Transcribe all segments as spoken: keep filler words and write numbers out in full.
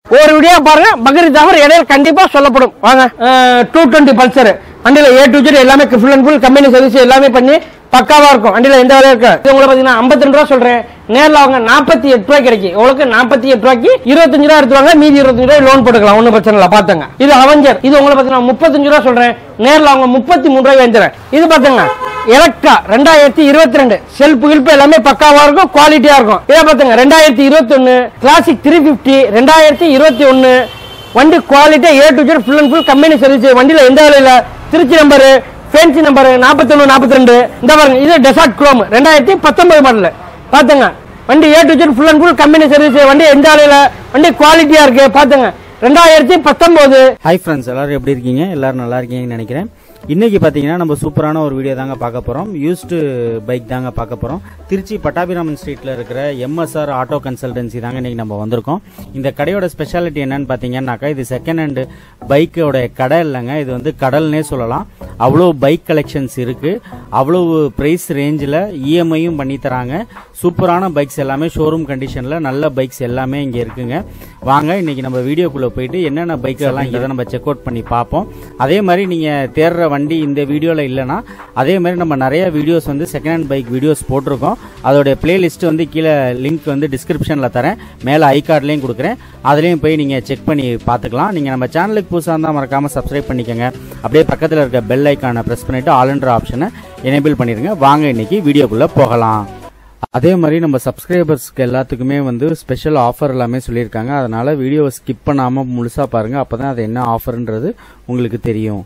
ஒரு வீடியோ பாருங்க. பக்ரீத் ஆஃபர் இடையில கண்டிப்பா சொல்லப்படும். வாங்க. டூ டுவெண்ட்டி பல்சர் வண்டியில ஏ டு ஜெட் எல்லாமே full and full company service எல்லாமே பண்ணி பக்காவா இருக்கும். வண்டியில எந்த வேலையும் இருக்கு. இது உங்களுக்கு பாத்தீங்கன்னா ஐம்பத்தி ரெண்டு ரூபா சொல்றேன். நேரில் அவங்க நாற்பத்தி எட்டு ரூபாய் கிடைக்கும். உங்களுக்கு நாற்பத்தி எட்டு ரூபாய்க்கு இருபத்தஞ்சு ரூபா எடுத்துவாங்க. மீதி இருபத்தஞ்சு ரூபாய் லோன் போட்டுக்கலாம். ஒன்னும் பிரச்சனை இல்லை. பாத்துங்க. இது அவெஞ்சர். இது உங்களுக்கு பாத்தீங்கன்னா முப்பத்தஞ்சு ரூபா சொல்றேன். நேரில் அவங்க முப்பத்தி மூணு ரூபாய் வாங்கிக்கிறேன். இது பாத்துங்க எலக்ட்ரா ரெண்டாயிரத்தி இருபத்தி ரெண்டு செல்ஃப் கில்ப் எல்லாமே பக்காவா இருக்கும். குவாலிட்டியா இருக்கும். இதை பாத்துங்க ரெண்டாயிரத்தி இருபத்தி ஒன்னு கிளாசிக் த்ரீ பிப்டி ரெண்டாயிரத்தி இருபத்தி ஒன்னு வண்டி குவாலிட்டியா A to Z full and full company service. வண்டியில எந்த வேலையில திருச்சி நம்பரு ஃபேன்சி நம்பர் நாற்பத்தி ஒன்னு நாற்பத்தி ரெண்டு. இந்த பாருங்க இது டெசார்ட் குரோம் ரெண்டாயிரத்தி பத்தொன்பது மாடல். பாத்துங்க வண்டி A to Z full and full company service. வண்டி எந்த வேலையில வண்டி குவாலிட்டியா இருக்கு. பாத்துங்க ரெண்டாயிரத்தி பத்தொன்பது. ஹாய் ஃப்ரெண்ட்ஸ், எல்லாரும் எப்படி இருக்கீங்க? எல்லாரும் நல்லா இருக்கீங்கன்னு நினைக்கிறேன். இன்னைக்கு பாத்தீங்கன்னா நம்ம சூப்பரான ஒரு வீடியோ தாங்க பார்க்க போறோம். யூஸ்டு பைக் தாங்க பார்க்க போறோம். திருச்சி பட்டாபிராமன் ஸ்ட்ரீட்ல இருக்கிற எம்எஸ்ஆர் ஆட்டோ கன்சல்டன்சி தாங்க இன்னைக்கு நம்ம வந்திருக்கோம். இந்த கடையோட ஸ்பெஷாலிட்டி என்னன்னு பாத்தீங்கன்னாக்கா இது செகண்ட் ஹேண்ட் பைக்கோட கடை இல்லைங்க, இது வந்து கடல்னே சொல்லலாம். அவ்வளோ பைக் கலெக்ஷன்ஸ் இருக்கு. அவ்வளவு பிரைஸ் ரேஞ்சில் இஎம்ஐயும் பண்ணி தராங்க. சூப்பரான பைக்ஸ் எல்லாமே ஷோரூம் கண்டிஷன்ல நல்ல பைக்ஸ் எல்லாமே இங்க இருக்குங்க. வாங்க இன்னைக்கு நம்ம வீடியோக்குள்ள போயிட்டு என்னென்ன பைக் எல்லாம் இங்க நம்ம செக் அவுட் பண்ணி பார்ப்போம். அதே மாதிரி நீங்க தேடுற வண்டி இந்த வீடியோல இல்லைன்னா அதே மாதிரி நம்ம நிறைய வீடியோஸ் வந்து செகண்ட் ஹேண்ட் பைக் வீடியோஸ் போட்டிருக்கோம். அதோட பிளேலிஸ்ட் வந்து கீழே லிங்க் வந்து டிஸ்கிரிப்ஷன்ல தரேன், மேலே ஐ கார்ட்லையும் கொடுக்குறேன். அதுலேயும் போய் நீங்க செக் பண்ணி பார்த்துக்கலாம். நீங்க நம்ம சேனலுக்கு புதுசாக இருந்தால் மறக்காம சப்ஸ்கிரைப் பண்ணிக்கோங்க. அப்படியே பக்கத்தில் இருக்க பெல் ஐக்கானை ப்ரெஸ் பண்ணிட்டு ஆல் என்ற ஆப்ஷனை எனேபிள் பண்ணிடுங்க. வாங்க இன்னைக்கு வீடியோக்குள்ள போகலாம். அதே மாதிரி நம்ம சப்ஸ்கிரைபர்ஸ்க்கு எல்லாத்துக்குமே வந்து ஸ்பெஷல் ஆஃபர் எல்லாமே சொல்லியிருக்காங்க. அதனால வீடியோவை ஸ்கிப் பண்ணாம முழுசா பாருங்க. அப்பதான் அது என்ன ஆஃபர்ன்றது உங்களுக்கு தெரியும்.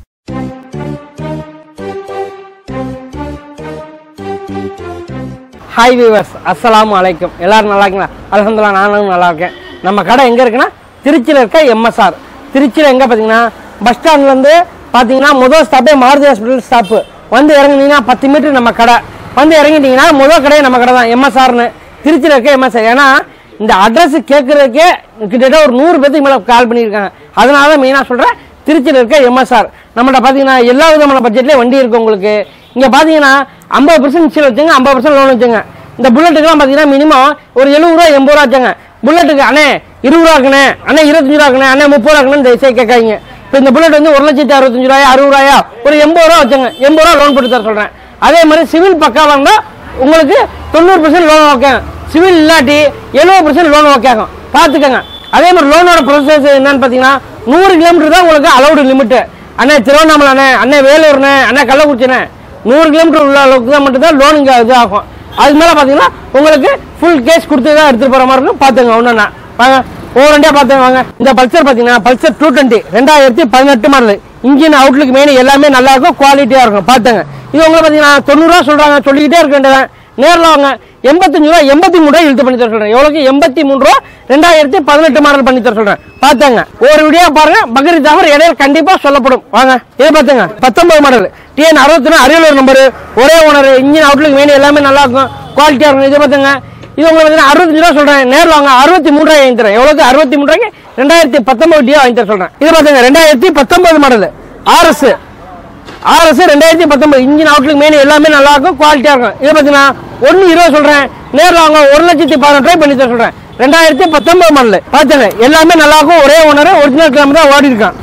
ஹாய் வியூவர்ஸ், அஸ்ஸலாமு அலைக்கும். எல்லாரும் நல்லா இருக்கீங்களா? அல்ஹம்துலில்லாஹ் நானும் நல்லா இருக்கேன். நம்ம கடை எங்க இருக்குன்னா திருச்சியில் இருக்க எம்எஸ்ஆர். திருச்சியில் எங்க பாத்தீங்கன்னா பஸ் ஸ்டாண்ட்ல இருந்து பாத்தீங்கன்னா முதல் ஸ்டாப்பே மாருதி ஹாஸ்பிட்டல் ஸ்டாப்பு. வந்து இறங்குனீங்கன்னா பத்து மீட்டர் நம்ம கடை. வந்து இறங்கிட்டீங்கன்னா முதல் கடையே நம்ம கடை தான், எம்எஸ்ஆர்னு. திருச்சியில் இருக்க எம்எஸ்ஆர். ஏன்னா இந்த அட்ரஸ் கேட்கறதுக்கே கிட்டத்தட்ட ஒரு நூறு பேருக்கு மேலே கால் பண்ணியிருக்காங்க. அதனால தான் மெயினாக சொல்கிறேன் திருச்சியில் இருக்க எம்எஸ்ஆர். நம்மகிட்ட பார்த்தீங்கன்னா எல்லா விதமான பட்ஜெட்லேயே வண்டி இருக்குது உங்களுக்கு. இங்கே பார்த்தீங்கன்னா ஐம்பது பர்சன்ட் இன்சூரன்ஸ் வச்சுங்க, ஐம்பது பர்சன்ட் லோன் வச்சுங்க. இந்த புல்லட்டுக்குலாம் பார்த்தீங்கன்னா மினிமம் ஒரு எழுபது ரூபா எண்பது ரூபா வச்சுங்க. புல்லட்டுக்கு அண்ணே இருபது ரூபா இருக்குண்ணே, அண்ணே இருபத்தஞ்சு ரூபா இருக்குண்ணே, அண்ணே முப்பது ரூபா இருக்குன்னு தயவுசெய்து கேட்காங்க. இப்போ இந்த புல்லட் வந்து ஒரு லட்சத்தி அறுபத்தஞ்சு ரூபாயா அறுபது ரூபாயா ஒரு எண்பது ரூபா வச்சுங்க. எண்பது ரூபா லோன் போட்டு தர சொல்கிறேன். அதே மாதிரி சிவில் பக்காவாக இருந்தால் உங்களுக்கு தொண்ணூறு பர்சன்ட் லோன் ஓகே. சிவில் இல்லாட்டி எழுபது பர்சன்ட் லோன் ஓகே ஆகும். பார்த்துக்கோங்க. அதே மாதிரி லோனோட ப்ரொசஸ் என்னன்னு பார்த்தீங்கன்னா நூறு கிலோமீட்டர் தான் உங்களுக்கு அலௌடு லிமிட்டு. அண்ணே திருவண்ணாமலை அண்ணே, அண்ணே வேலூர்ண்ணே, அண்ணே கள்ளக்குறிச்சிண்ணே, நூறு கிலோமீட்டர் உள்ள அளவுக்கு தான் மட்டும் தான் லோன் இங்கே இது ஆகும். அது மேலே பார்த்தீங்கன்னா உங்களுக்கு ஃபுல் கேஷ் கொடுத்து தான் எடுத்துகிட்டு போகிற மாதிரி இருக்கும். பார்த்துங்க ஒன்றுண்ணா வாங்க ஒவ்வொருண்டியாக பார்த்துங்க வாங்க. இந்த பல்சர் பார்த்தீங்கன்னா பல்சர் டூ டுவெண்ட்டி ரெண்டாயிரத்தி பதினெட்டு மாடல். இன்ஜின் அவுட்லுக் மெயின் எல்லாமே நல்லா இருக்கும், குவாலிட்டியாக இருக்கும். பார்த்துங்க. இது உங்களுக்கு பார்த்தீங்கன்னா தொண்ணூறுரூவா சொல்கிறாங்க, சொல்லிக்கிட்டே இருக்க வேண்டியதான். நேரில் வாங்க. எண்பத்தஞ்சு ரூபா எண்பத்தி மூணு ரூபாய் இழுத்து பண்ணி தர சொல்கிறேன். எவ்வளோக்கு? எண்பத்தி மூணு ரூபா ரெண்டாயிரத்தி பதினெட்டு மாடல் பண்ணி தர சொல்கிறேன். பார்த்தாங்க ஒரு வீடியோ பாருங்க. பக்ரீத் ஆஃபர் இடையில கண்டிப்பாக சொல்லப்படும். வாங்க இது பார்த்துங்க பத்தொன்பது மாடல் டிஎன் அறுபத்தி ஒன்று அரியலூர் நம்பரு, ஒரே ஓனர், இன்ஜின் அவுட்லுக் மெயின் எல்லாமே நல்லா இருக்கும், குவாலிட்டியாக இருக்கும். இது பார்த்துங்க. இது உங்களுக்கு பார்த்தீங்கன்னா அறுபத்தஞ்சு ரூபா சொல்கிறேன். நேரில் வாங்க. அறுபத்தி மூணு ரூபாய் வாங்கி தரேன். எவ்வளோக்கு? அறுபத்தி மூணு ரூபாய்க்கு ரெண்டாயிரத்தி பத்தொன்பது டியோ வாங்கி தர சொல்கிறேன். இது பார்த்துங்க ரெண்டாயிரத்தி பத்தொன்பது மாடல் ஆர்எஸ் ஆர்எஸ் ரெண்டாயிரத்தி பத்தொன்பது இன்ஜின் அவுட்லுக் மெயின் எல்லாமே நல்லா இருக்கும், குவாலிட்டியா இருக்கும். இது பார்த்தீங்கன்னா ஒன்னு இருபது சொல்றேன். நேரில் வாங்க. ஒரு லட்சத்தி பதினெட்டு ரூபாய் பண்ணி தர சொல்றேன். ரெண்டாயிரத்தி பத்தொன்பது மாடல். பார்த்துங்க எல்லாமே நல்லா இருக்கும். ஒரே ஓனர், ஒரிஜினல் கிலோமீட்டர் தான் ஓடி இருக்கான்.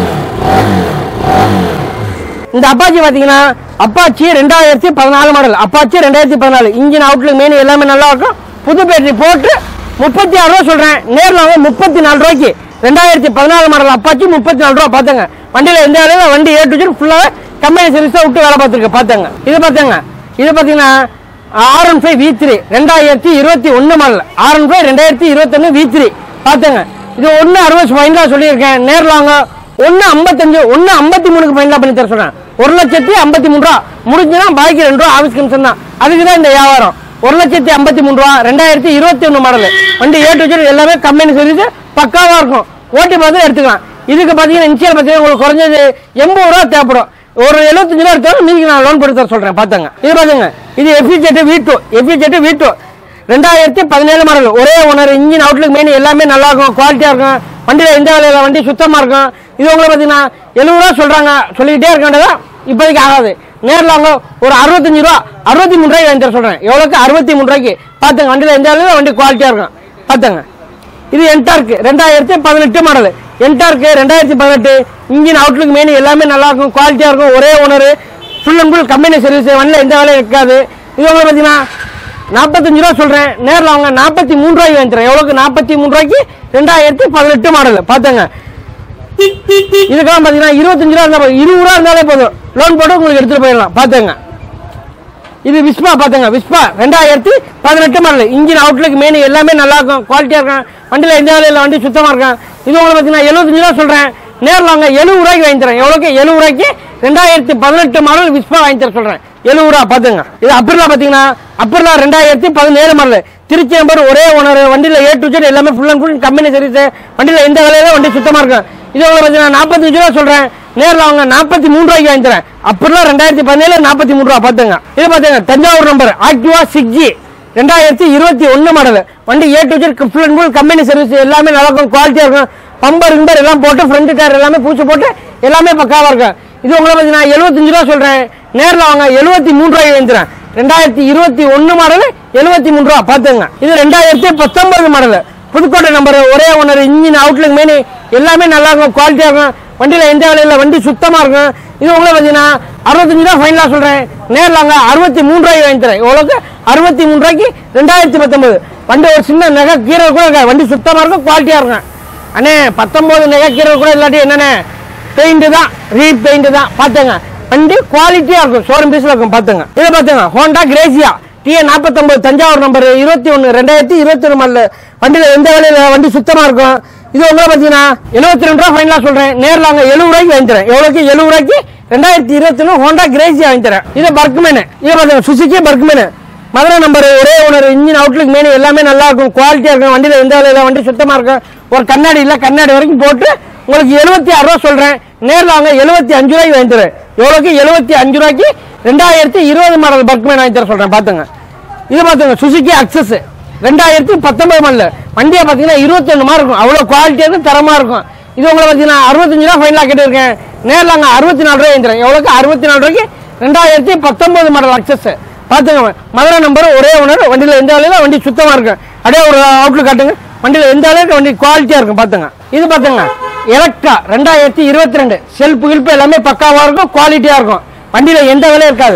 இந்த அப்பாச்சி பார்த்தீங்கன்னா அப்பாச்சி ரெண்டாயிரத்தி பதினாலு மாடல். அப்பாச்சி ரெண்டாயிரத்தி பதினாலு இன்ஜின் அவுட்லுக் மெயின் எல்லாமே நல்லா இருக்கும். புது பேட்டரி போட்டு முப்பத்தி ஆறு ரூபா சொல்றேன். நேரில் வாங்க. முப்பத்தி நாலு ரூபாய்க்கு ரெண்டாயிரத்தி பதினாலு மாடல் அப்பாச்சி முப்பத்தி நாலு ரூபா. பார்த்துங்க வண்டியில் எந்த வேலையில வண்டி ஏ டு ஜெட் ஃபுல்லாக கம்பெனி சர்வீஸாக விட்டு வேலை பார்த்துருக்கு. பார்த்துங்க. இது பார்த்துங்க. இது பார்த்தீங்கன்னா R one five V three ரெண்டாயிரத்தி இருபத்தி ஒன்று மாடல். ஆர் ஒன் ஃபைவ் ரெண்டாயிரத்தி இருபத்தொன்னு வி த்ரீ. பார்த்துங்க. இது ஒன்று அறுபது ஃபைனலாக சொல்லியிருக்கேன். நேரில் வாங்க. ஒன்று ஐம்பத்தஞ்சு ஒன்று ஐம்பத்தி மூணுக்கு ஃபைனலாக பண்ணி தர சொல்கிறேன். ஒரு லட்சத்தி ஐம்பத்தி மூணு ரூபா முடிஞ்சுன்னா பாக்கி ரெண்டு ரூபா ஆஃபீஸ் கமிஷன் தான். அதுக்கு தான் இந்த வியாபாரம். ஒரு லட்சத்தி ஐம்பத்தி மூணு ரூபா ரெண்டாயிரத்தி இருபத்தி ஒன்று மாடல் வண்டி ஏ டு ஜெட் எல்லாமே கம்பெனி சர்வீஸ் பக்காவாக இருக்கும். ஓட்டி பார்த்து எடுத்துக்கலாம். இதுக்கு பார்த்தீங்கன்னா இன்சியல் பார்த்தீங்கன்னா உங்களுக்கு குறைஞ்சது எண்பது ரூபா தேவைப்படும். ஒரு எழுபத்தஞ்சு ரூபா எடுத்தாலும் மீதி நான் லோன் போட்டு தர சொல்றேன். பார்த்தாங்க. இது பாருங்க. இது F Z V two F Z V two ரெண்டாயிரத்தி பதினேழு மாடல். ஒரே ஓனர், இன்ஜின் அவுட்லுக் மெயின் எல்லாமே நல்லா இருக்கும், குவாலிட்டியா இருக்கும். வண்டியில எந்த வேலையில வண்டி சுத்தமா இருக்கும். இது உங்களுக்கு பார்த்தீங்கன்னா எழுபது ரூபா சொல்றாங்க, சொல்லிக்கிட்டே இருக்க வேண்டியதா. இப்போதைக்கு ஆகாது. நேரில் வாங்க. ஒரு அறுபத்தஞ்சு ரூபா அறுபத்தி மூணு ரூபாய்க்கு வாங்கி தர சொல்றேன். எவ்வளோக்கு? அறுபத்தி மூணு ரூபாய்க்கு. பார்த்துங்க வண்டியில எந்த வேலையில வண்டி குவாலிட்டியா இருக்கும். பார்த்துங்க. இது என்டார்க் ரெண்டாயிரத்தி பதினெட்டு மாடல். என்டார்க் ரெண்டாயிரத்தி பதினெட்டு. இன்ஜின் அவுட்லுக் மெயின் எல்லாமே நல்லா இருக்கும், குவாலிட்டியா இருக்கும். ஒரே owner, full and full company service, வண்டியில் எந்த வேலையும் இருக்காது. இது உங்களுக்கு பார்த்தீங்கன்னா நாற்பத்தஞ்சு ரூபா சொல்றேன். நேரில் அவங்க நாற்பத்தி மூணு ரூபாய்க்கு வாங்கிக்கிறேன். எவ்வளோக்கு? நாற்பத்தி மூணு ரூபாய்க்கு ரெண்டாயிரத்தி பதினெட்டு மாடல். பார்த்துங்க. இதுக்கெல்லாம் பார்த்தீங்கன்னா இருபத்தஞ்சு ரூபா இருந்தால் இருபது ரூபா இருந்தாலே போதும், லோன் போட்டு உங்களுக்கு எடுத்துட்டு போயிடலாம். பார்த்துங்க. இது விஸ்பா. பார்த்துங்க. விஸ்பா ரெண்டாயிரத்தி பதினெட்டு மாடல். இன்ஜின் அவுட்லுக் மெயின் எல்லாமே நல்லா இருக்கும், குவாலிட்டியா இருக்கும். வண்டியில் எந்த வேலையில் வண்டி சுத்தமா இருக்கும். இது உங்களுக்கு பார்த்தீங்கன்னா எழுபத்தஞ்சு ரூபா சொல்றேன். நேரில் வாங்க எழுபது ரூபாய்க்கு வாங்கி தரேன். எவ்வளோக்கு? எழுபது ரூபாய்க்கு ரெண்டாயிரத்தி பதினெட்டு மாடல் விஸ்பா வாங்கி தர சொல்றேன். எழுபது ரூபா. பார்த்துங்க. இது அப்பர்லா. பார்த்தீங்கன்னா அப்பர்லா ரெண்டாயிரத்தி பதினேழு மாடல். திருச்சி நம்பர், ஒரே ஓனர். வண்டியில் ஏ டு ஜெட் எல்லாமே full and full company service. வண்டியில் எந்த வேலையில வண்டி சுத்தமா இருக்கும். இது உங்களுக்கு பார்த்தீங்கன்னா நாற்பத்தஞ்சு ரூபா சொல்றேன். நேரில் அவங்க நாற்பத்தி மூணு ரூபாய்க்கு வாங்கி தரேன். அப்பர்லா ரெண்டாயிரத்தி பதினேழு நாற்பத்தி மூணு ரூபா. பார்த்துங்க. இது பார்த்தீங்க Thanjavur number Activa six G ரெண்டாயிரத்தி இருபத்தி ஒன்னு மாடல். வண்டி A to Z full and full company service எல்லாமே நல்லா இருக்கும், குவாலிட்டியா இருக்கும். பம்பர் கிம்பர் எல்லாம் போட்டு ஃப்ரண்ட் டயர் எல்லாமே பூச்சி போட்டு எல்லாமே பக்காவா இருக்கும். இது உங்களை பார்த்தீங்கன்னா எழுபத்தஞ்சு ரூபா சொல்றேன். நேரில் அவங்க எழுபத்தி மூணு ரூபாய்க்கு வாங்கிக்கிறேன். ரெண்டாயிரத்தி இருபத்தி ஒன்னு மாடல் எழுபத்தி மூணு ரூபா. பார்த்துங்க. இது ரெண்டாயிரத்தி பத்தொன்பது மாடல். புதுக்கோட்டை நம்பர், ஒரே ஓனர். இன்ஜின் அவுட்லுக் மெயின் எல்லாமே நல்லா இருக்கும், குவாலிட்டியா இருக்கும். வண்டியில் எந்த வேலையில் வண்டி சுத்தமா இருக்கும். இது உங்களை பார்த்தீங்கன்னா அறுபத்தஞ்சு ரூபா ஃபைனலா சொல்றேன். நேரில் வாங்க அறுபத்தி மூணு ரூபாய்க்கு வாங்கி தரேன். எவ்வளோக்கு? அறுபத்தி மூணு ரூபாய்க்கு ரெண்டாயிரத்தி பத்தொன்பது. வண்டி ஒரு சின்ன நகை கீரை கூட இருக்காது, வண்டி சுத்தமா இருக்கும், குவாலிட்டியா இருக்கும். அண்ணே பத்தொன்பது நகை கீரை கூட இல்லாட்டி என்னண்ணே, பெயிண்ட் தான், ரீப் பெயிண்ட் தான். பார்த்துங்க. வண்டி குவாலிட்டியா இருக்கும், ஷோரூம் பீஸ்ல இருக்கும். பார்த்துங்க. இதை பார்த்துங்க. ஹோண்டா கிரேசியா டிஏ நாற்பத்தொன்பது தஞ்சாவூர் நம்பர் இருபத்தி ஒன்னு ரெண்டாயிரத்தி இருபத்தி ஒன்று மாடல். வண்டியில் எந்த வேலையில வண்டி சுத்தமா இருக்கும். இது உங்களை பார்த்தீங்கன்னா எழுபத்தி ரெண்டு ரூபா ஃபைனலா சொல்றேன். நேரில் வாங்க எழுபது ரூபாய்க்கு வாங்கி தரேன். எவ்வளோக்கு? எழுபது ரூபாய்க்கு ரெண்டாயிரத்தி இருபத்தி ஒன்று ஹோண்டா கிரேசியா வாங்கி தரேன். இது பர்க்மேன். இதை பார்த்தீங்க. சுசுகி பர்க்மேன், மதுரை நம்பர், ஒரே ஓனர். இன்ஜின் அவுட்லுக் மெயின் எல்லாமே நல்லா இருக்கும், குவாலிட்டியா இருக்கும். வண்டியில் எந்த வேலையில வண்டி சுத்தமா இருக்கும். ஒரு கண்ணாடி இல்லை, கண்ணாடி வரைக்கும் போட்டு உங்களுக்கு எழுபத்தி ஆறு ரூபா சொல்றேன். நேரில் வாங்க எழுபத்தி அஞ்சு ரூபாய்க்கு வாங்கி தரேன். எவ்வளோக்கு? எழுபத்தி அஞ்சு ரூபாய்க்கு ரெண்டாயிரத்தி இருபது மாடல் பர்க்மேன் வாங்கி தர சொல்றேன். பார்த்துங்க. இது பார்த்துங்க. சுசுகி அக்சஸ் ரெண்டாயிரத்தி பத்தொன்பது மாடல். வண்டியை பார்த்தீங்கன்னா இருபத்தி ஒன்று மாதிரி இருக்கும், அவ்வளோ குவாலிட்டியா இருக்கும், தரமா இருக்கும். இது உங்களை பார்த்தீங்கன்னா அறுபத்தஞ்சு ரூபா ஃபைனலா கேட்டிருக்கேன். நேரில் வாங்க அறுபத்தி நாலு ரூபாய் வாங்கிக்கிறேன். எவ்வளோக்கு? அறுபத்தி நாலு ரூபாய்க்கு ரெண்டாயிரத்தி பத்தொன்பது மாடல் அக்சஸ். பார்த்துங்க. மதுரை நம்பர், ஒரே ஓனர். வண்டியில் எந்த வேலையில வண்டி சுத்தமா இருக்கும். அப்படியே ஒரு அவுட்லுக் காட்டுங்க. வண்டியில் எந்த அளவுக்கு வண்டி குவாலிட்டியா இருக்கும். பார்த்துங்க. இது பார்த்துங்க. எலக்ட்ரா ரெண்டாயிரத்தி இருபத்தி ரெண்டு. செல்ஃப் கில்ப் எல்லாமே பக்காவா இருக்கும், குவாலிட்டியா இருக்கும். வண்டியில எந்த வேலையும் இருக்காது.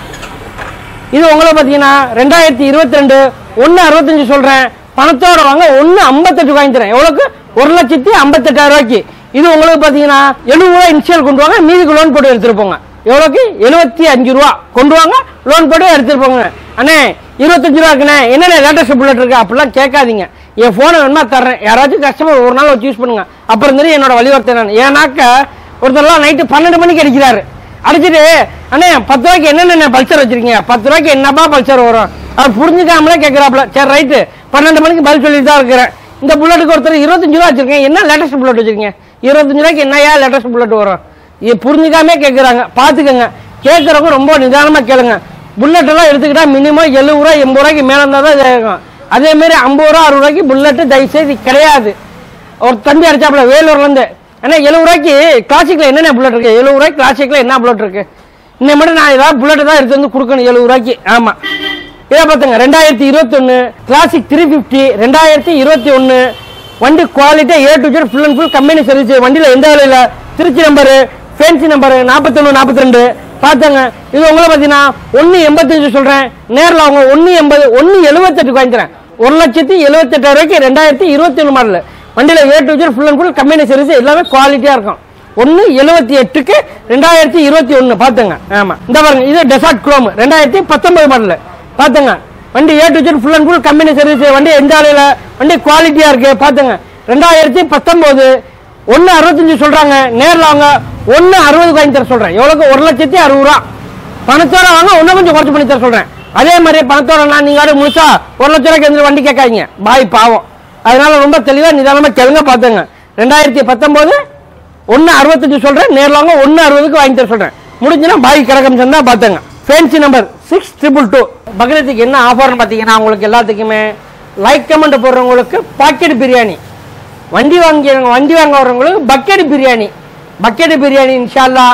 இது உங்களை பார்த்தீங்கன்னா ரெண்டாயிரத்தி இருபத்தி ரெண்டு ஒன்னு அறுபத்தஞ்சு சொல்றேன். பணத்தோட வாங்க ஒன்னு ஐம்பத்தெட்டு வாங்கிக்கிறேன். எவ்வளவுக்கு? ஒரு லட்சத்தி ஐம்பத்தெட்டாயிரம் ரூபாய்க்கு. இது உங்களுக்கு பார்த்தீங்கன்னா எழுபது ரூபாய் இன்ஷியல் கொண்டு வாங்க, மீதிக்கு லோன் போட்டு எடுத்துட்டு போங்க. எவ்வளோக்கு? எழுபத்தி அஞ்சு ரூபா கொண்டு வாங்க, லோன் போட்டு எடுத்துட்டு போங்க. அண்ணே இருபத்தஞ்சு ரூபா இருக்குண்ணே, என்னென்ன லேட்டஸ்ட் புல்லட் இருக்கு அப்படிலாம் கேட்காதீங்க. என் போனை வேணுமா தர்றேன். யாராச்சும் கஸ்டமர் ஒரு நாள் வச்சு யூஸ் பண்ணுங்க. அப்புறம் தெரியும் என்னோட வழிவர்த்தை நான். ஏன்னாக்க ஒருத்தர்லாம் நைட்டு பன்னெண்டு மணிக்கு அடிக்கிறாரு. அடிச்சுட்டு அண்ணே பத்து ரூபாய்க்கு என்னென்ன பல்சர் வச்சிருக்கீங்க, பத்து ரூபாய்க்கு என்னப்பா பல்சர் வரும், அவர் புரிஞ்சுக்காமலே கேட்கிறாப்ல. சரி ரைட்டு, பன்னெண்டு மணிக்கு பதில் சொல்லிட்டு தான் இருக்கிறேன். இந்த புல்லட்டுக்கு ஒருத்தர் இருபத்தஞ்சு ரூபா வச்சிருக்கேன், என்ன லேட்டஸ்ட் புல்லட் வச்சிருக்கீங்க, இருபத்தஞ்சு ரூபாய்க்கு என்னையா லேட்டஸ்ட் புல்லட் வரும், இது புரிஞ்சுக்காமே கேட்குறாங்க. பார்த்துக்கோங்க, கேட்குறவங்க ரொம்ப நிதானமாக கேளுங்க. புல்லட் எல்லாம் எடுத்துக்கிட்டா மினிமம் எழுபது ரூபா எண்பது ரூபாய்க்கு மேலே இருந்தால் தான் இதாகும். அதே மாதிரி ஐம்பது ரூபா அறுபது ரூபாய்க்கு புல்லட்டு தயவுசெய்து கிடையாது. ஒரு தம்பி அடிச்சாப்புல வேலூர்லேருந்து, ஏன்னா எழுபது ரூபாய்க்கு கிளாசிக்கில் என்னென்ன புல்லட் இருக்கு, எழுபது ரூபாய்க்கு கிளாசிக்கில் என்ன புல்லட் இருக்கு, இன்னும் மட்டும் நான் ஏதாவது புல்லட்டு தான் எடுத்து வந்து கொடுக்கணும் எழுபது ரூபாய்க்கு. ஆமாம், இதை பார்த்துங்க. ரெண்டாயிரத்தி இருபத்தி ஒன்று கிளாசிக் த்ரீ ஃபிஃப்டி ரெண்டாயிரத்தி இருபத்தி ஒன்று வண்டி குவாலிட்டியாக A to Z full and full company service. வண்டியில் எந்த வேலையில், திருச்சி நம்பரு, ஃபேன்சி நம்பரு நாற்பத்தொன்று நாற்பத்தி ரெண்டு. பார்த்தாங்க. இது உங்களை பார்த்தீங்கன்னா ஒன்று எண்பத்தஞ்சு சொல்கிறேன். நேரில் அவங்க ஒன்று எண்பது ஒன்று எழுபத்தெட்டுக்கு வாங்கிக்கிறேன். ஒரு லட்சத்தி எழுபத்தெட்டாயிரம் ரூபாய்க்கு ரெண்டாயிரத்தி இருபத்தி ஒன்று மாடல். வண்டியில் A to Z full and full company service எல்லாமே குவாலிட்டியாக இருக்கும். ஒன்று எழுபத்தி எட்டுக்கு ரெண்டாயிரத்தி இருபத்தி ஒன்று. பார்த்துங்க. ஆமாம், இந்த பாருங்க, இது டெசார்ட் குரோம் ரெண்டாயிரத்தி பத்தொன்பது மாடல். பார்த்துங்க. வண்டி A to Z full and full company service. வண்டி எந்த ஆலையில், வண்டி குவாலிட்டியாக இருக்கு. பார்த்துங்க. ரெண்டாயிரத்தி பத்தொன்பது ஒன்று அறுபத்தஞ்சு சொல்றாங்க. நேரில் அவங்க ஒன்று அறுபதுக்கு வாங்கி தர சொல்றேன். எவ்வளோக்கு, ஒரு லட்சத்தி அறுபது ரூபா. பணத்தோட வாங்க இன்னும் கொஞ்சம் குறைச்சு பண்ணி தர சொல்றேன். அதே மாதிரி பணத்தோட நான் நீங்க முழுசா ஒரு லட்ச ரூபாய்க்கு எந்த வண்டி கேட்காதீங்க, பாய் பாவம். அதனால ரொம்ப தெளிவா நிதானமா கேளுங்க. பார்த்துங்க. ரெண்டாயிரத்தி பத்தொன்பது ஒன்று அறுபத்தஞ்சு சொல்றேன். நேரில் வாங்க ஒன்று அறுபதுக்கு வாங்கி தர சொல்றேன். முடிஞ்சுன்னா பாய் கிடக்கம் சொன்னா. பார்த்துங்க. Fancy number six triple two. பக்ரீத்துக்கு என்ன ஆஃபர்னு பார்த்தீங்கன்னா, உங்களுக்கு எல்லாத்துக்குமே லைக் கமெண்ட் போடுறவங்களுக்கு பாக்கெட் பிரியாணி, வண்டி வாங்கி வண்டி வாங்க வரவங்களுக்கு பக்கெட் பிரியாணி. பக்கெட் பிரியாணி இன்ஷா அல்லாஹ்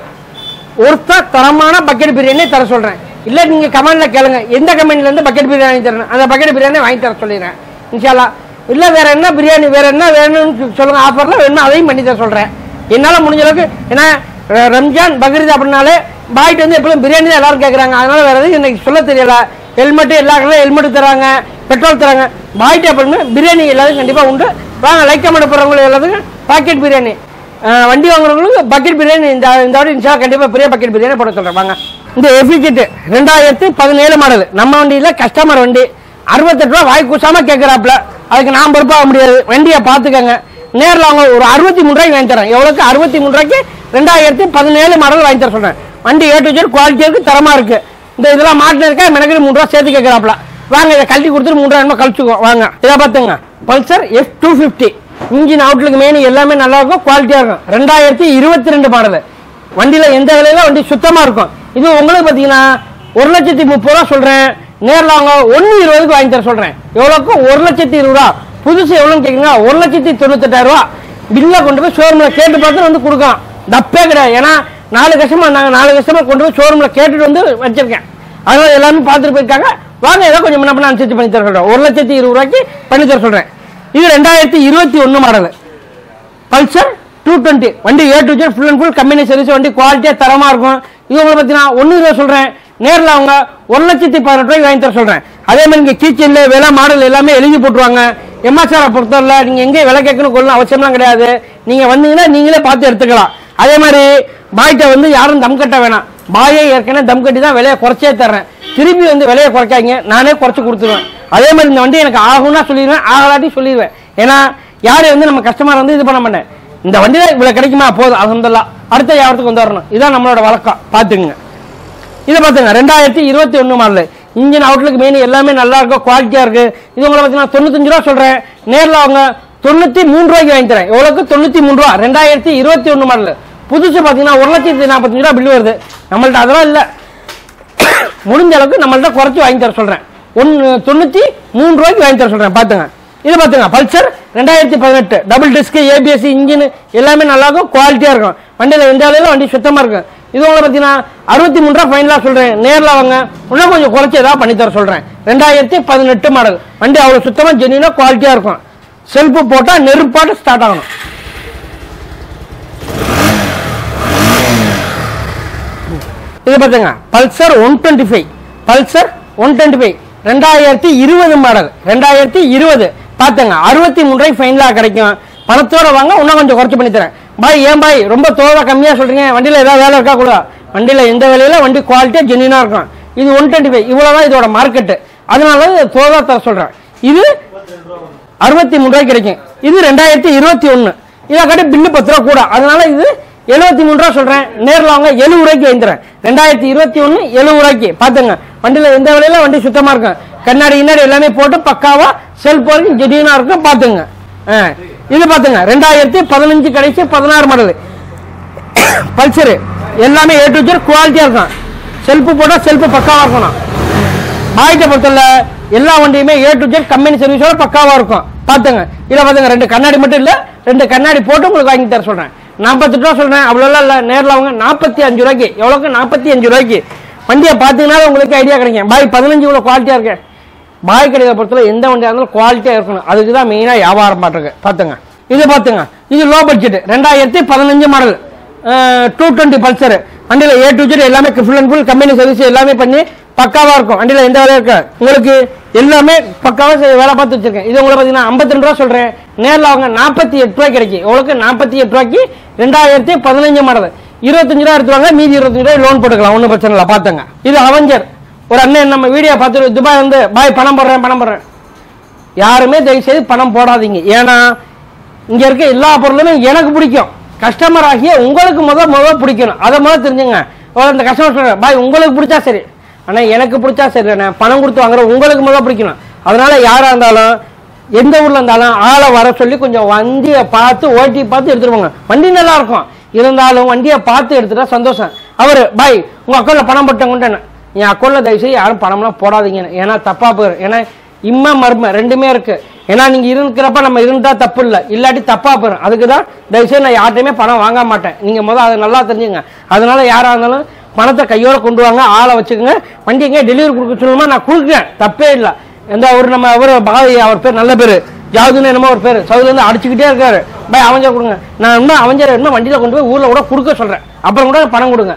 ஒருத்தர் தரமான பக்கெட் பிரியாணி தர சொல்றேன். இல்லை நீங்க கமெண்ட்ல கேளுங்க, எந்த கமெண்ட்ல இருந்து பக்கெட் பிரியாணி தரணும், அந்த பக்கெட் பிரியாணி வாங்கி தர சொல்லிடுறேன் இன்ஷா அல்லாஹ். இல்லை வேற என்ன பிரியாணி வேற என்ன வேணும்னு சொல்லுங்க, ஆஃபரில் வேணும் அதையும் பண்ணி தர சொல்கிறேன். என்னால் முடிஞ்ச அளவுக்கு. ஏன்னா ரம்ஜான் பக்ரீத் அப்படின்னாலே பாய்ட்டு வந்து எப்பவும் பிரியாணி தான் எல்லாரும் கேட்குறாங்க. அதனால வேற எதுவும் இன்னைக்கு சொல்ல தெரியல. ஹெல்மெட்டு எல்லா கடையிலும் ஹெல்மெட்டு தராங்க, பெட்ரோல் தராங்க. பாய்ட்டு அப்படின்னு பிரியாணி எல்லாத்துக்கும் கண்டிப்பாக உண்டு. வாங்க லைக் கமெண்ட் போடுறவங்களுக்கு எல்லாத்துக்கும் பாக்கெட் பிரியாணி, வண்டி வாங்குறவங்களுக்கு பக்கெட் பிரியாணி இந்த இந்த வாட்டி இன்ஷா கண்டிப்பாக பெரிய பக்கெட் பிரியாணி போட சொல்கிறேன். வாங்க இந்த எஃபிஜெட்டு ரெண்டாயிரத்தி பதினேழு மாடல் நம்ம வண்டியில் கஸ்டமர் வண்டி அறுபத்தெட்டு ரூபா வாய் கூசாமல் கேட்குறாப்புல. அதுக்கு நான் பொறுப்பாக முடியாது. வண்டியை பார்த்துக்கங்க. நேரில் அவங்க ஒரு அறுபத்தி மூணு ரூபாய்க்கு வாங்கி தரேன். எவ்வளோக்கு? அறுபத்தி மூணு ரூபாய்க்கு ரெண்டாயிரத்தி பதினேழு மாடல் வாங்கி தர சொல்கிறேன். வண்டி ஏ டு ஜெட் குவாலிட்டி இருக்குது, தரமாக இருக்குது. இந்த இதெல்லாம் மாட்டின இருக்கா மெனக்கு மூணு ரூபா சேர்த்து கேட்குறாப்புல. வாங்க இதை கழட்டி கொடுத்துட்டு மூணு ரூபா கழிச்சுக்கோ. வாங்க இதை பார்த்துங்க. Pulsar F two fifty engine outlook main எல்லாமே நல்லா இருக்கும், குவாலிட்டியாக இருக்கும். ரெண்டாயிரத்தி இருபத்தி ரெண்டு மாடல் வண்டியில் எந்த விலையில வண்டி சுத்தமாக இருக்கும். இது உங்களுக்கு பார்த்தீங்கன்னா ஒரு லட்சத்தி முப்பது ரூபா சொல்கிறேன். நேரில் அவங்க ஒன்று இருபதுக்கு வாங்கி தர சொல்கிறேன். எவ்வளோக்கு? ஒரு லட்சத்தி இருபது ரூபா. புதுசு எவ்வளோன்னு கேட்குறீங்க? ஒரு லட்சத்தி தொண்ணூத்தெட்டாயிரம் ரூபா. பில்லை கொண்டு போய் ஷோரூமில் கேட்டு பார்த்து வந்து கொடுக்கலாம். தப்பே கிடையாது. ஏன்னா நாலு கஸ்டமர் நாங்கள் நாலு கஸ்டமர் கொண்டு போய் ஷோரூமில் கேட்டுட்டு வந்து வச்சிருக்கேன். அதனால எல்லாமே பார்த்துட்டு போயிருக்காங்க. வாங்க ஏதோ கொஞ்சம் முன்ன பண்ண அனுசரிச்சு பண்ணி தர சொல்கிறேன். ஒரு லட்சத்தி இருபது ரூபாய்க்கு பண்ணி தர சொல்கிறேன். இது ரெண்டாயிரத்தி இருபத்தி ஒன்று மாடல் பல்சர் டூ டுவெண்ட்டி வண்டி A to Z full and full company service. வண்டி குவாலிட்டியாக தரமாக இருக்கும். இது உங்களை பார்த்தீங்கன்னா ஒன்று இருபது சொல்கிறேன். நேரில் அவங்க ஒரு லட்சத்தி பதினெட்டு ரூபாய்க்கு வாங்கி தர சொல்கிறேன். அதே மாதிரி இங்கே கீச்சனில் விலை மாடல் எல்லாமே எழுதி போட்டுருவாங்க. எம்எஸ்ஆரை பொறுத்தவரை நீங்கள் எங்கே விலை கேட்கணும் கொள்ளணும் அவசியம்லாம் கிடையாது. நீங்கள் வந்தீங்கன்னா நீங்களே பார்த்து எடுத்துக்கலாம். அதே மாதிரி பாய்கிட்ட வந்து யாரும் தம் கட்ட வேணாம். பாயை ஏற்கனவே தம் கட்டி தான் விலையை குறைச்சே தர்றேன். திருப்பி வந்து விலையை குறைக்காங்க, நானே குறைச்சி கொடுத்துருவேன். அதே மாதிரி இந்த வண்டி எனக்கு ஆகும்னா சொல்லிடுவேன், ஆகலாட்டி சொல்லிடுவேன். ஏன்னா யாரையும் வந்து நம்ம கஸ்டமர் வந்து இது பண்ண மாட்டேன். இந்த வண்டியில இவ்வளவு கிடைக்குமா போதும் அல்ஹம்துலில்லாஹ், அடுத்த வியாபாரத்துக்கு வந்து வரணும். இதுதான் நம்மளோட வழக்கம். பார்த்துங்க. இதை பார்த்துங்க. ரெண்டாயிரத்தி இருபத்தி ஒன்று மாடல் இன்ஜின் அவுட்லுக்கு மெயின் எல்லாமே நல்லா இருக்கும், குவாலிட்டியா இருக்கு. இது உங்களை பார்த்தீங்கன்னா தொண்ணூத்தஞ்சு ரூபா சொல்றேன். நேரில் அவங்க தொண்ணூத்தி மூணு ரூபாய்க்கு வாங்கி தரேன். எவ்வளவுக்கு? தொண்ணூத்தி மூணு ரூபா. ரெண்டாயிரத்தி இருபத்தி ஒன்று மாடல் புதுசு பார்த்தீங்கன்னா ஒரு லட்சத்தி நாற்பத்தஞ்சு ரூபா பில் வருது. நம்மள்ட்ட அதெல்லாம் இல்லை. முடிஞ்ச அளவுக்கு நம்மள்ட்ட குறைச்சி வாங்கி தர சொல்றேன். ஒன்னு தொண்ணூத்தி மூணு ரூபாய்க்கு வாங்கி தர சொல்றேன். பாத்துங்க. இது பாத்துங்க. பல்சர் ரெண்டாயிரத்தி பதினெட்டு டபுள் டிஸ்க் ஏபிஎஸ் இன்ஜின் எல்லாமே நல்லா இருக்கும், குவாலிட்டியா இருக்கும். வண்டியில எந்த வேலையில வண்டி சுத்தமா இருக்கும். இது உங்களை பார்த்தீங்கன்னா அறுபத்தி மூணு ரூபா ஃபைனலா சொல்றேன். நேரில் வாங்க இன்னும் கொஞ்சம் குறைச்சி ஏதாவது பண்ணி தர சொல்றேன். ரெண்டாயிரத்தி பதினெட்டு மாடல் வண்டி அவ்வளவு சுத்தமா ஜென்யூனா குவாலிட்டியா இருக்கும். செல்ஃபு போட்டா நெருப்பாட்டு ஸ்டார்ட் ஆகணும். இது பாத்துங்க. Pulsar one twenty five Pulsar one twenty five ரெண்டாயிரத்தி இருபது மாடல் ரெண்டாயிரத்தி இருபது பாத்துங்க. அறுபத்தி மூணு ரூபாய்க்கு ஃபைனலா கிடைக்கும். பணத்தோட வாங்க இன்னும் கொஞ்சம் குறைச்சி பண்ணி தரேன். பாய் ஏன் பாய் ரொம்ப தோதா கம்மியா சொல்றீங்க? வண்டியில ஏதாவது வேலை இருக்கா கூட? வண்டியில எந்த வேலையில வண்டி குவாலிட்டியா ஜென்யூனா இருக்கும். இது ஒன் டுவெண்ட்டி ஃபைவ் இவ்வளவுதான் இதோட மார்க்கெட். அதனால தோதா தர சொல்றேன். இது அறுபத்தி மூணு ரூபாய்க்கு கிடைக்கும். இது ரெண்டாயிரத்தி இருபத்தி ஒன்னு இதை காட்டி பில்லு பத்து ரூபா கூட. அதனால இது எழுபத்தி மூணு ரூபா சொல்றேன். நேரில் அவங்க எழுபது ரூபாய்க்கு வாங்கிக்கிறேன். ரெண்டாயிரத்தி இருபத்தி ஒன்னு எழுபது ரூபாய்க்கு பாத்துங்க. வண்டியில எந்த வேலையில வண்டி சுத்தமா இருக்கும். கண்ணாடி கிண்ணாடி எல்லாமே போட்டு பக்காவா செல்ஃப் வரைக்கும் ஜென்யூனா இருக்கும். பாத்துங்க. இது பாத்துங்க. ரெண்டாயிரத்தி பதினஞ்சு கடைசி பதினாறு மாடல் பல்சரு எல்லாமே ஏ டு ஜெட் குவாலிட்டியா இருக்கும். செல்ஃபு போட்டா செல்ஃபு பக்காவா இருக்கணும். பாய்கிட்ட பொறுத்தல எல்லா வண்டியுமே ஏ டு ஜெட் கம்பெனி சர்வீஸோட பக்காவா இருக்கும். பாத்துங்க. இதை பாத்துங்க. ரெண்டு கண்ணாடி மட்டும் இல்ல, ரெண்டு கண்ணாடி போட்டு உங்களுக்கு வாங்கி தர சொல்றேன். நாற்பத்தெட்டு ரூபா சொல்றேன். அவ்வளோ இல்ல. நேரில் அவங்க நாற்பத்தி அஞ்சு ரூபாய்க்கு. எவ்வளோக்கு? நாற்பத்தி அஞ்சு ரூபாய்க்கு வண்டியை பார்த்தீங்கன்னா உங்களுக்கு ஐடியா கிடைக்கும். பாய் பதினஞ்சு இவ்வளோ குவாலிட்டியா இருக்கு. பாய் கடையை பொறுத்தவரை எந்த வண்டியாக இருந்தாலும் குவாலிட்டியா இருக்கணும். அதுக்கு தான் மெயினா வியாபாரம் பாட்டுருக்கு. பாத்துங்க. இது பாத்துங்க. இது லோ பட்ஜெட் ரெண்டாயிரத்தி பதினஞ்சு மாடல் டூ டுவெண்ட்டி பல்சர் வண்டியில ஏ டு ஜெட் எல்லாமே full and full company service எல்லாமே பண்ணி பக்காவா இருக்கும். வண்டியில எந்த வேலையும் இருக்கு உங்களுக்கு எல்லாமே பக்காவா வேலை பார்த்து வச்சிருக்கேன். இது உங்களுக்கு பார்த்தீங்கன்னா ஐம்பத்தி ரெண்டு ரூபா சொல்றேன். நேரில் அவங்க நாற்பத்தி எட்டு ரூபாய் கிடைக்கும். எவ்வளவுக்கு? நாற்பத்தி எட்டு ரூபாய்க்கு ரெண்டாயிரத்தி பதினஞ்சு மாடல் இருபத்தஞ்சு ரூபா எடுத்துவாங்க. மீதி இருபத்தஞ்சு ரூபாய் லோன் போட்டுக்கலாம். ஒன்றும் பிரச்சனை இல்லை. பாத்துங்க. இது அவெஞ்சர் ஒரு அண்ணன் நம்ம வீடியோ பார்த்துட்டு துபாய் வந்து பாய் பணம் போடுறேன் பணம் போடுறேன். யாருமே தயவு செய்து பணம் போடாதீங்க. ஏன்னா இங்க இருக்க எல்லா பொருளுமே எனக்கு பிடிக்கும். கஸ்டமர் ஆகிய உங்களுக்கு முதல் முதல் பிடிக்கணும். அதை முதல் தெரிஞ்சுங்க. இந்த கஸ்டமர் சொல்ற பாய் உங்களுக்கு பிடிச்சா சரி, ஆனா எனக்கு பிடிச்சா சரி, பணம் கொடுத்து வாங்குற உங்களுக்கு முதல் பிடிக்கணும். அதனால யாரா இருந்தாலும் எந்த ஊர்ல இருந்தாலும் ஆளை வர சொல்லி கொஞ்சம் வண்டியை பார்த்து ஓட்டி பார்த்து எடுத்துருவாங்க. வண்டி நல்லா இருக்கும். இருந்தாலும் வண்டியை பார்த்து எடுத்துட்டா சந்தோஷம். அவரு பாய் உங்க அக்கௌண்ட்ல பணம் போட்டேன், என் அக்கௌண்ட்ல தயவு செய்து யாரும் பணம்லாம் போடாதீங்க. ஏன்னா தப்பா போயிடும். ஏன்னா இம்ம மர்ம ரெண்டுமே இருக்கு. ஏன்னா நீங்க இருக்கிறப்ப நம்ம இருந்தா தப்பு இல்லை, இல்லாட்டி தப்பா போயிடும். அதுக்குதான் தயவுசெய்து நான் யார்ட்டையுமே பணம் வாங்க மாட்டேன். நீங்க முதல் அதை நல்லா தெரிஞ்சுங்க. அதனால யாரா இருந்தாலும் பணத்தை கையோட கொண்டு வாங்க, ஆளை வச்சுக்கோங்க. வண்டி எங்கே டெலிவரி கொடுக்க சொல்லணுமா நான் கொடுக்குறேன், தப்பே இல்லை. எந்த ஒரு நம்ம அவர் பாய் அவர் பேர் நல்ல பேரு ஜாவுதுன்னு என்னமோ ஒரு பேர் சவுதுலேருந்து அடிச்சுக்கிட்டே இருக்காரு. பை அவஞ்சர் கொடுங்க, நான் இன்னும் அவஞ்சர் இன்னும் வண்டியில் கொண்டு போய் ஊரில் கூட கொடுக்க சொல்கிறேன், அப்புறம் கூட பணம் கொடுங்க.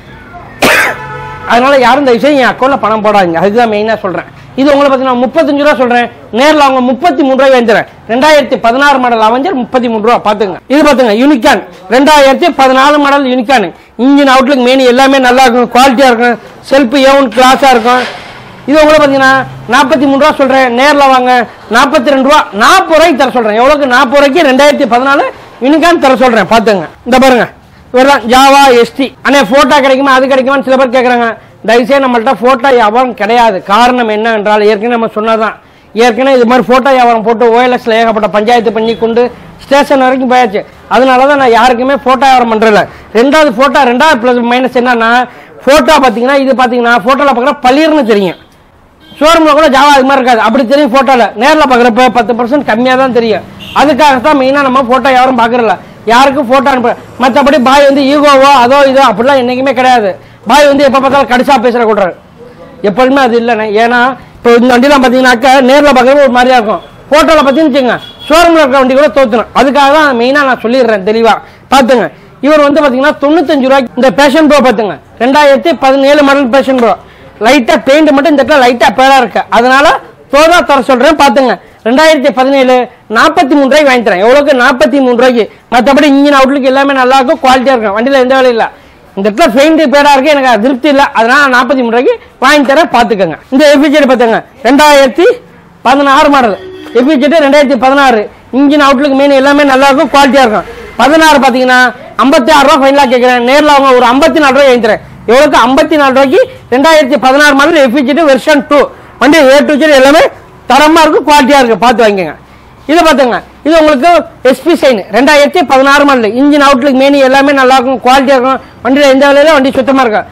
அதனால யாரும் இந்த விஷயம் என் அக்கௌண்ட்டில் பணம் போடாதீங்க, அதுதான் மெயினாக சொல்கிறேன். இது உங்களை பார்த்தீங்கன்னா முப்பத்தஞ்சு ரூபா சொல்கிறேன், நேரில் அவங்க முப்பத்தி மூணு ரூபாய் வாங்கிக்கிறேன். ரெண்டாயிரத்தி பதினாறு மாடல் அவஞ்சர் முப்பத்தி மூணு ரூபா பார்த்துங்க. இது பார்த்துங்க யூனிகான் ரெண்டாயிரத்தி பதினாலு model Unicorn. Engine outlook main எல்லாமே நல்லா இருக்கும், குவாலிட்டியாக இருக்கும், செல்ஃப் ஏவன் கிளாஸாக இருக்கும். இது உங்களை பார்த்தீங்கன்னா நாற்பத்தி மூணு ரூபா சொல்கிறேன், நேரில் வாங்க நாற்பத்தி ரெண்டு ரூபா நாற்பது ரூபாய்க்கு தர சொல்கிறேன். எவ்வளோக்கு? நாற்பது ரூபாய்க்கு ரெண்டாயிரத்தி பதினாலு யூனிகான் தர சொல்கிறேன் பார்த்துங்க. இந்த பாருங்க இவர்தான் ஜாவா எஸ்டி. அண்ணே ஃபோட்டோ கிடைக்குமா அது கிடைக்குமான்னு சில பேர் கேட்குறாங்க. தயவுசெய்து நம்மள்ட்ட ஃபோட்டோ வியாபாரம் கிடையாது. காரணம் என்ன என்றால் ஏற்கனவே நம்ம சொன்னதான், ஏற்கனவே இது மாதிரி ஃபோட்டோ வியாபாரம் போட்டு ஓஎல்எஸ்ல ஏகப்பட்ட பஞ்சாயத்து பண்ணி கொண்டு ஸ்டேஷன் வரைக்கும் போயாச்சு. அதனால தான் நான் யாருக்குமே ஃபோட்டோ வியாபாரம் பண்ணுறதில்ல. ரெண்டாவது ஃபோட்டோ ரெண்டாவது ப்ளஸ் மைனஸ் என்னன்னா, ஃபோட்டோ பார்த்தீங்கன்னா இது பார்த்தீங்கன்னா ஃபோட்டோவில் பார்க்குற பளிர்னு தெரியும், ஷோரூமில் கூட ஜாவா அது மாதிரி இருக்காது, அப்படி தெரியும். ஃபோட்டோவில் நேரில் பார்க்குறப்ப பத்து பர்சன்ட் கம்மியாக தான் தெரியும். அதுக்காகத்தான் மெயினாக நம்ம ஃபோட்டோ யாரும் பார்க்குறதில்ல, யாருக்கும் ஃபோட்டோ அனுப்ப. மற்றபடி பாய் வந்து ஈகோவோ அதோ இதோ அப்படிலாம் என்றைக்குமே கிடையாது. பாய் வந்து எப்போ பார்த்தாலும் கடிசா பேசுகிற கூடுறாரு, எப்பொழுதுமே அது இல்லைண்ணே. ஏன்னா இப்போ இந்த வண்டிலாம் பார்த்தீங்கன்னாக்கா நேரில் பார்க்குறது ஒரு மாதிரியா இருக்கும், ஃபோட்டோவில் பார்த்தீங்கன்னு வச்சுங்க ஷோரூமில் இருக்கிற வண்டி கூட தோற்றணும். அதுக்காக தான் மெயினாக நான் சொல்லிடுறேன் தெளிவாக பார்த்துங்க. இவர் வந்து பார்த்தீங்கன்னா தொண்ணூத்தஞ்சு ரூபாய்க்கு இந்த பேஷன் ப்ரோ பார்த்துங்க, ரெண்டாயிரத்தி பதினேழு மாடல் பேஷன் ப்ரோ. லைட்டாக பெயிண்ட் மட்டும் இந்த இடத்துல லைட்டாக பேராக இருக்கு, அதனால தோதா தர சொல்கிறேன் பார்த்துங்க. ரெண்டாயிரத்தி பதினேழு நாற்பத்தி மூணு ரூபாய்க்கு வாங்கி தரேன். எவ்வளோக்கு? நாற்பத்தி மூணு ரூபாய்க்கு. மற்றபடி இன்ஜின் அவுட்லுக்கு எல்லாமே நல்லா இருக்கும், குவாலிட்டியாக இருக்கும், வண்டியில் எந்த வேலையும் இல்லை. இந்த இடத்துல பெயிண்ட் பேராக இருக்கு, எனக்கு திருப்தி இல்லை, அதனால நாற்பத்தி மூணு ரூபாய்க்கு வாங்கி தரேன் பார்த்துக்கோங்க. இந்த எஃபிஜெட் பார்த்துங்க ரெண்டாயிரத்தி பதினாறு மாடல் எஃபிஜெட் ரெண்டாயிரத்தி பதினாறு. இன்ஜின் அவுட்லுக்கு மெயின் எல்லாமே நல்லா இருக்கும், குவாலிட்டியாக இருக்கும். பதினாறு பார்த்தீங்கன்னா ஐம்பத்தி ஆறு ரூபா ஃபைனலாக கேட்குறேன், நேரில் அவங்க ஒரு ஐம்பத்தி நாலு ரூபாய் வாங்கி தரேன். எவ்வளோக்கு? ஐம்பத்தி நாலு ரூபாய்க்கு ரெண்டாயிரத்தி பதினாறு மாடல் எஃபிஜெட் வெர்ஷன் டூ. வண்டி ஏ டு ஜெட் எல்லாமே தரமாக இருக்கும், குவாலிட்டியாக இருக்குது, பார்த்து வாங்கிக்கோங்க. இது பார்த்துங்க, இது உங்களுக்கு எஸ்பி சைன் ரெண்டாயிரத்தி பதினாறு மாடல். இன்ஜின் அவுட்லுக் மெயின் எல்லாமே நல்லா இருக்கும், குவாலிட்டியாக இருக்கும், வண்டியில் எந்த வேலையில வண்டி சுத்தமாக இருக்கும்.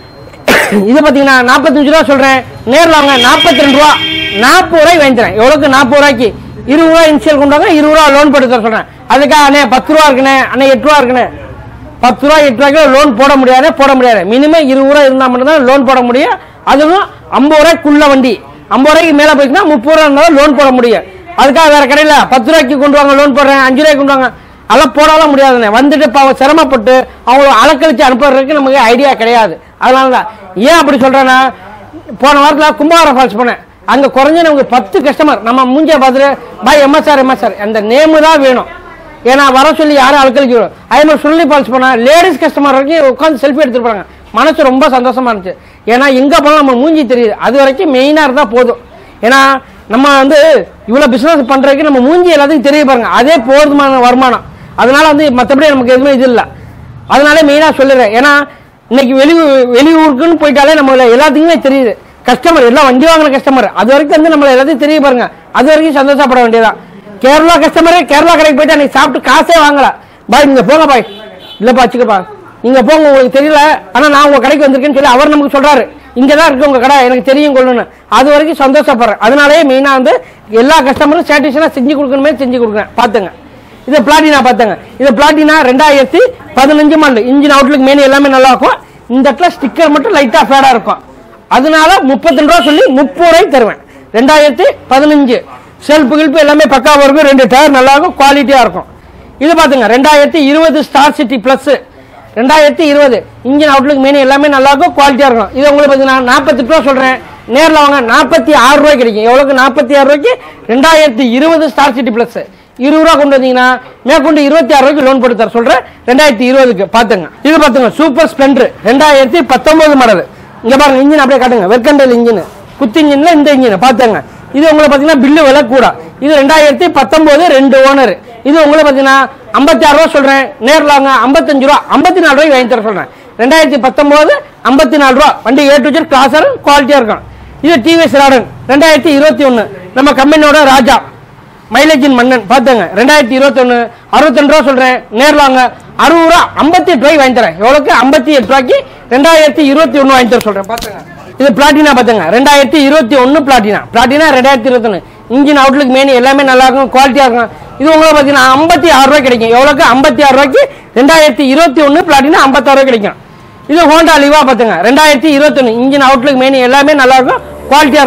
இது பார்த்தீங்கன்னா நாற்பத்தஞ்சு ரூபா சொல்கிறேன், நேரில் வாங்க நாற்பத்தி ரெண்டு ரூபா நாற்பது ரூபாய்க்கு வாங்கி தரேன். எவ்வளோக்கு? நாற்பது ரூபாய்க்கு. இருபது ரூபா இன்சியல் கொண்டு வாங்க, இருபது ரூபா லோன் போட்டு தர சொல்கிறேன். அதுக்காக அண்ணே பத்து ரூபா இருக்குண்ணே, அண்ணே எட்டு ரூபா இருக்குண்ணே, பத்து ரூபா எட்டு ரூபாய்க்கு லோன் போட முடியாது, போட முடியாது. மினிமம் இருபது ரூபா இருந்தால் மட்டும்தான் லோன் போட முடியும். அதுவும் ஐம்பது ரூபாய்க்குள்ள வண்டி, ஐம்பது ரூபாய்க்கு மேலே போயிடுச்சுன்னா முப்பது ரூபா இருந்தாலும் லோன் போட முடியும். அதுக்காக வேற கடையில் பத்து ரூபாய்க்கு கொண்டு வாங்க லோன் போடுறேன், அஞ்சு ரூபாய்க்கு கொண்டு வாங்க, அதெல்லாம் போடாதான் முடியாதுண்ணே. வந்துட்டு இப்போ அவங்க சிரமப்பட்டு அவங்கள அலக்கழிச்சு அனுப்புறதுக்கு நமக்கு ஐடியா கிடையாது. அதனால தான் ஏன் அப்படி சொல்கிறேன்னா, போன வாரத்தில் கும்பகாரம் ஃபால்ஸ் போனேன், அங்கே குறைஞ்ச நமக்கு பத்து கஸ்டமர் நம்ம மூஞ்சியை பார்த்துட்டு பாய் எம்எஸ்ஆர் எம்எஸ்ஆர் அந்த நேமு தான் வேணும், ஏன்னா வர சொல்லி யாரும் அலக்கழிக்க வரும். அதே மாதிரி சொல்லி ஃபால்ஸ் போனால் லேடிஸ் கஸ்டமர் வரைக்கும் உட்காந்து செல்ஃபி எடுத்துட்டு போகிறாங்க, மனசு ரொம்ப சந்தோஷமா இருந்துச்சு. ஏன்னா எங்கே போனால் நம்ம மூஞ்சி தெரியுது, அது வரைக்கும் மெயினாக இருந்தால் போதும். ஏன்னா நம்ம வந்து இவ்வளோ பிஸ்னஸ் பண்ணுறதுக்கு நம்ம மூஞ்சி எல்லாத்தையும் தெரிய பாருங்க, அதே போதுமான வருமானம். அதனால வந்து மற்றபடி நமக்கு எதுவுமே இது இல்லை. அதனால மெயினாக சொல்லுறேன். ஏன்னா இன்னைக்கு வெளி வெளியூருக்குன்னு போயிட்டாலே நம்ம எல்லாத்துக்குமே தெரியுது, கஸ்டமர் எல்லாம் வண்டி வாங்கின கஸ்டமர், அது வரைக்கும் வந்து நம்மளை எல்லாத்தையும் தெரிய பாருங்க, அது வரைக்கும் சந்தோஷப்பட வேண்டியதான். கேரளா கஸ்டமரே கேரளா கடைக்கு போயிட்டு அன்னைக்கு சாப்பிட்டு காசே வாங்கல, பாய் நீங்க போங்க பாய், இல்லப்பா வச்சுக்கப்பா நீங்க போங்க, உங்களுக்கு தெரியல ஆனா நான் உங்க கடைக்கு வந்திருக்கேன்னு சொல்லி அவர் நமக்கு சொல்றாரு, இங்கதான் இருக்கு உங்க கடை எனக்கு தெரியும் கொள்ளணும், அது வரைக்கும் சந்தோஷப்படுறேன். அதனாலேயே மெயினா வந்து எல்லா கஸ்டமரும் சாட்டிஸ்ஃபேக்ஷனா செஞ்சு கொடுக்கணுமே செஞ்சு கொடுக்குறேன். பாத்துங்க இது பிளாட்டினா, பாத்துங்க இது பிளாட்டினா ரெண்டாயிரத்தி பதினஞ்சு மாடல், இன்ஜின் அவுட்லுக் மெயின் எல்லாமே நல்லா இருக்கும். இந்த இடத்துல ஸ்டிக்கர் மட்டும் லைட்டா ஃபேடா இருக்கும், அதனால முப்பத்தி ரெண்டு ரூபா சொல்லி முப்பது ரூபாய்க்கு தருவேன். ரெண்டாயிரத்தி பதினஞ்சு செல்ஃப் கில்ப்பு எல்லாமே பக்காவா இருக்கும், ரெண்டு டயர் நல்லா இருக்கும், குவாலிட்டியா இருக்கும். இது பாத்துங்க ரெண்டாயிரத்தி இருபது ஸ்டார் சிட்டி பிளஸ், ரெண்டாயிரத்தி இருபது இன்ஜின் அவுட்லுக் மெயின் எல்லாமே நல்லா இருக்கும், குவாலிட்டியா இருக்கும். இது உங்களுக்கு பாத்தீங்கன்னா நாற்பத்தி எட்டு ரூபா சொல்றேன், நேரில் வாங்க நாற்பத்தி ஆறு ரூபாய் கிடைக்கும். எவ்வளவுக்கு? நாற்பத்தி ஆறு ரூபாய்க்கு ரெண்டாயிரத்தி இருபது ஸ்டார் சிட்டி பிளஸ். இருபது ரூபா கொண்டு வந்தீங்கன்னா மேற்கொண்டு இருபத்தி ஆறு ரூபாய்க்கு லோன் போட்டு தர சொல்றேன் ரெண்டாயிரத்தி இருபதுக்கு. பாத்துங்க இது பாத்துங்க சூப்பர் ஸ்ப்ளெண்டர் ரெண்டாயிரத்தி பத்தொன்பது மாடல். இங்க பாருங்க இன்ஜின் அப்படியே காட்டுங்க, வெர்கண்டல் இன்ஜின், குத்து இன்ஜின்ல இந்த இன்ஜின் பாத்துங்க. இது உங்களுக்கு பாத்தீங்கன்னா பில்லு விலை கூட. இது ரெண்டாயிரத்தி பத்தொன்பது ரெண்டு ஓனர். இது உங்களுக்கு பாத்தீங்கன்னா ஐம்பத்தி ஆறு ரூபா சொல்றேன், நேரில் வாங்க ஐம்பத்தஞ்சு ரூபா ஐம்பத்தி நாலு ரூபாய்க்கு வாங்கி தர சொல்றேன். ரெண்டாயிரத்தி பத்தொன்பது ஐம்பத்தி நாலு ரூபா வண்டி ஏ டு ஜெட் கிளாஸர் குவாலிட்டியா இருக்கும். இது டிவிஎஸ் ராடன் ரெண்டாயிரத்தி இருபத்தி ஒன்னு நம்ம கம்பெனியோட ராஜா மைலேஜின் மன்னன். பாத்துங்க ரெண்டாயிரத்தி இருபத்தி ஒன்னு அறுபத்தி ரெண்டு ரூபா சொல்றேன், நேரில் வாங்க அறுபது ரூபா ஐம்பத்தி எட்டு ரூபாய்க்கு வாங்கி தரேன். எவ்வளவுக்கு? ஐம்பத்தி எட்டு ரூபாய்க்கு ரெண்டாயிரத்தி இருபத்தி ஒன்னு வாங்கி தர சொல்றேன். பாத்துங்க இது பிளாட்டினா, பாத்துங்க ரெண்டாயிரத்தி இருபத்தி ஒன்னு பிளாட்டினா பிளாட்டினா ரெண்டாயிரத்தி இருபத்தி ஒன்னு இன்ஜின் அவுட்லுக் மெயின் எல்லாமே நல்லா இருக்கும், குவாலிட்டியா இருக்கும். இது உங்களுக்கு பாத்தீங்கன்னா ஐம்பத்தி ஆறு ரூபாய் கிடைக்கும். எவ்வளவுக்கு? ஐம்பத்தி ஆறு ரூபாய்க்கு ரெண்டாயிரத்தி இருபத்தி ஒன்னு பிளாட்டினா ஐம்பத்தி ஆறு ரூபாய் கிடைக்கும். இது ஹோண்டா லிவா பாத்துங்க ரெண்டாயிரத்தி இருபத்தி ஒன்னு இன்ஜின் அவுட்லுக் மெயின் எல்லாமே நல்லா இருக்கும், குவாலிட்டியா இருக்கும்.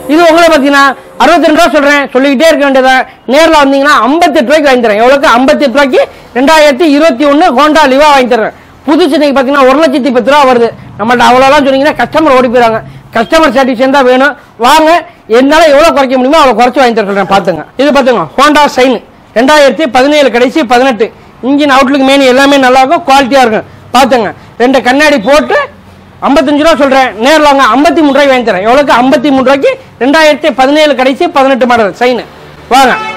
இது உங்களை பார்த்தீங்கன்னா அறுபத்தி ரெண்டு ரூபா சொல்றேன், சொல்லிக்கிட்டே இருக்க வேண்டியதா. நேரில் வந்தீங்கன்னா ஐம்பத்தி எட்டு ரூபாய்க்கு வாங்கி தரேன். எவ்வளோக்கு? ஐம்பத்தி எட்டு ரூபாய்க்கு ரெண்டாயிரத்தி இருபத்தி ஒன்று ஹோண்டா லிவா வாங்கி தரேன். புதுசு இன்னைக்கு பார்த்தீங்கன்னா ஒரு லட்சத்தி பத்து ரூபா வருது. நம்மள்ட்ட அவ்வளோலாம் சொன்னீங்கன்னா கஸ்டமர் ஓடி போயிறாங்க. கஸ்டமர் சாட்டிஸ்ஃபேக்ஷன் தான் வேணும். வாங்க, என்னால எவ்வளோ குறைக்க முடியுமோ அவ்வளோ குறைச்சி வாங்கி தர சொல்றேன். பார்த்துங்க. இது பார்த்துங்க, ஹோண்டா சைன் ரெண்டாயிரத்தி பதினேழு கடைசி பதினெட்டு. இன்ஜின் அவுட்லுக் மெயின் எல்லாமே நல்லா இருக்கும், குவாலிட்டியா இருக்கும். பார்த்துங்க, ரெண்டு கண்ணாடி போட்டு ஐம்பத்தஞ்சு ரூபா சொல்றேன். நேரில் வாங்க, ஐம்பத்தி மூணு ரூபாய்க்கு வாங்கி தரேன். எவ்வளோக்கு? ஐம்பத்தி மூணு ரூபாய்க்கு ரெண்டாயிரத்தி பதினேழு கடைசி பதினெட்டு மாடல் சைன். வாங்க.